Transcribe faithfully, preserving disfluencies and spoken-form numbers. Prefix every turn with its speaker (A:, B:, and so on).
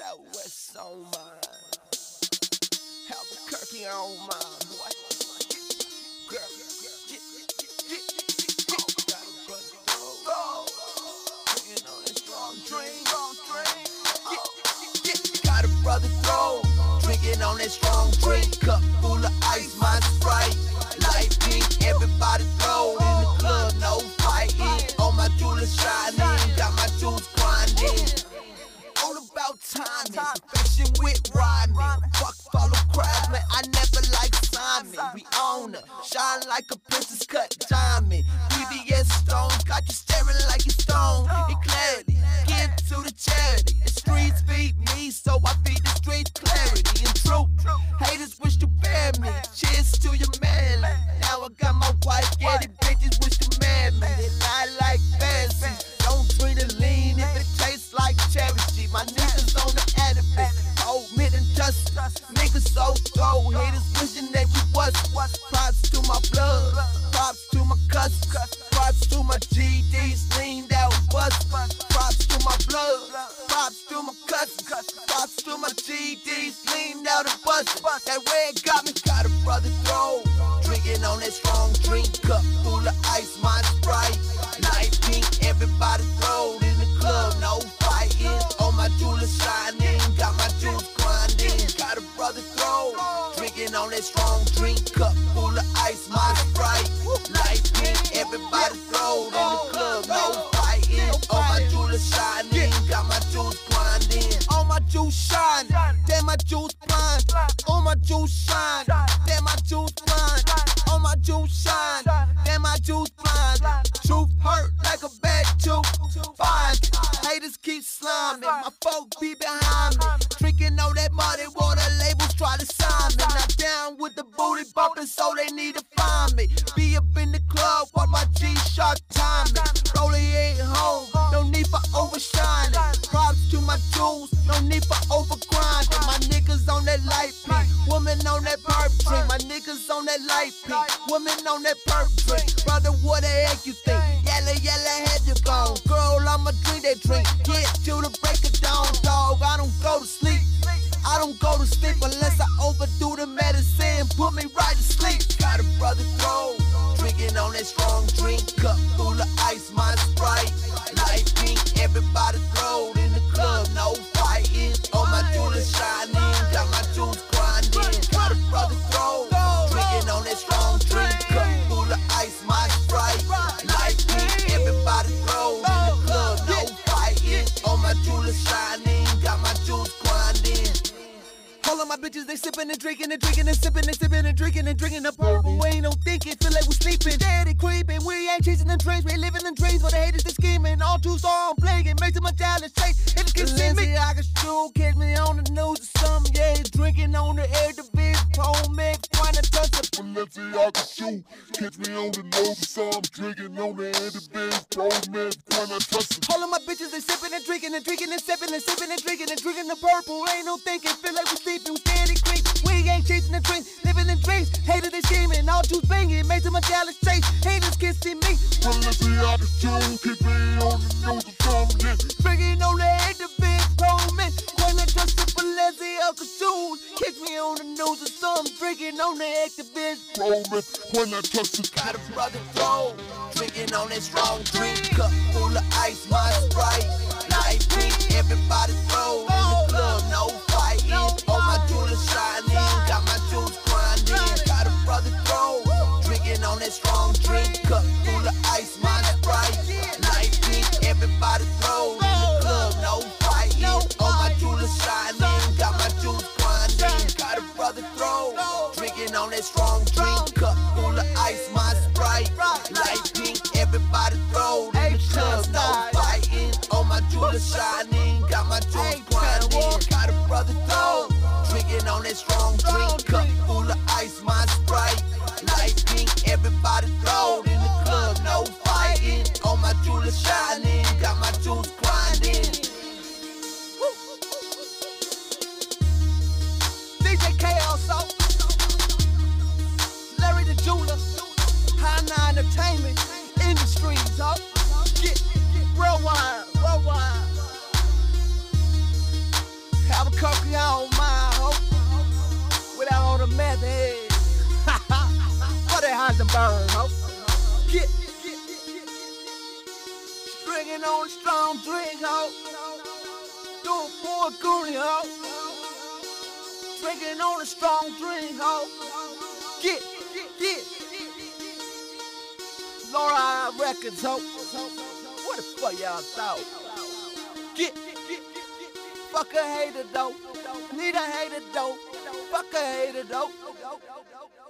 A: out west on mine. Albuquerque on mine, boy. Girl, get, get, get, get. Got a brother throw. Drinking on that strong drink. Get, get, get. Got a brother throw. Drinking on that strong drink. Cup full of ice, my Sprite. Light pink, everybody throw. In the club, no fighting. All my jewelers shining. Got my jewels grinding. All about timing, perfection with rhyming. Fuck follow crowds, man, I never like Simon. We own her, shine like a princess cut diamond. B B S stones, got you staring like you stone. In clarity, give to the charity. The streets feed me, so I feed the streets clarity and truth. Haters wish to bear me, cheers to your man. Now I got my wife, yeah, the bitches wish to marry me. They lie like fancy, don't drink the lean if it tastes like charity. My niggas on the edifice, old mid and dust. Niggas so cold, haters wishing that we was. Props to my blood, props to my cousins, props to my G Ds, leaned out bust. Props to my blood, props to my cousins, props to my G Ds, leaned out and bust. That red got me, got a brother throw. Drinking on that strong drink, cup full of ice, my Sprite. Light pink, everybody throw. In the club, no fighting. All my jewelers shining, got my jewels grinding. Got a brother throw. Drinking on that strong drink, cup full of ice, my Sprite. Light pink, everybody throw. In the club, no fighting. All my jewelers shining, got my jewels grinding. All my jewels shine, damn my jewels blind. All my jewels shine, damn my jewels blind. All my jewels shine, damn my jewels blind. Truth hurt like a bad tooth. Fine, haters keep sliming. My folks be behind me. Drinking all that muddy water, labels try to sign me. Not down with the booty bumping, so they need to find me. Be up in the club while my G-Shock timing. Rollie ain't home, no need for overshining. Props to my jewels, no need for overgrinding. My niggas on that light pink, woman on that perp drink. My niggas on that light pink, woman on that perp drink. Brother, what the heck you think? Yellow, yellow head you gone. Girl, I'ma drink that drink. Get till the break of dawn, dog. I don't go to sleep. I don't go to sleep unless I overdo the medicine. Put me right to sleep. Got a brother throw. Drinking on that strong drink. Cup full of ice, my Sprite. Light pink, everybody throw. In the club, no fighting. All my jewelers shining. Got my jewels grinding. Got a brother throw. Drinking on that strong drink. Cup full of ice, my Sprite. Light pink, everybody throw. In the club, no fighting. All my jewelers shining. Got my jewels grinding. All of my bitches, they sippin' and drinking and drinking and sippin' and sippin' and drinking and drinking the purple. We ain't no thinking, feel like we sleeping. Steady creeping, we ain't chasing them dreams. We living them dreams for the haters, they scheming. All too strong, playing, makes them a challenge. Chase, if you can see me, I can still catch me on the news or something. Yeah, drinking on the air, the bitch told me, trying to touch it.
B: Balenciaga shoe, catch me on the nose or something. Drinking on the air, the bitch told me, trying to touch it.
A: All of my bitches, they sippin' and drinking and drinking and sippin' and sippin' and drinking and drinking the purple. Ain't no thinking, feel like we sleeping. We steady creep, we ain't chasing the dreams, living in dreams. Haters they scheming, all too banging, makes them a jealous chase. Haters can see me.
B: Balenciaga shoe, kick me on the nose or something.
A: Drinking on the head, the big Roman. When I touch the Balenciaga shoes, kick me on the nose or something. Drinking on the head, the big
B: Roman. When I touch the
A: got a brother throw. Drinking on that strong drink, cup full of ice, my Sprite. Light pink, everybody throw. In the club, no fighting. All my jewelers shining, got my jewels grinding. Got a brother throw. Drinking on that strong drink, cup full of ice, my Sprite. Light pink, everybody throw. In the club, no fighting. All my jewelers shining, got my jewels grinding. Got a brother throw. Drinking on that strong drink, cup full of ice, my Sprite. Light pink, everybody throw. In the club, no fighting. All my jewelers shining, got my jewels grinding. Got a brother throw. Drinking on that strong drink, cup full of ice, my Sprite. Light pink, everybody throw. In the club, no fighting. All my jewelers shining, got my jewels grinding. D J K also, Larry the Jeweler, High Nine Entertainment, Industries, huh? Get, get, worldwide, worldwide. burn, ho. Get, drinking on a strong drink, ho. Do it for a goonie, ho. Drinking on a strong drink, ho. Get, get. Laura Eye Records, ho. What the fuck y'all thought? Get, fuck a hater, though. Need a hater, though. Fuck a hater, though.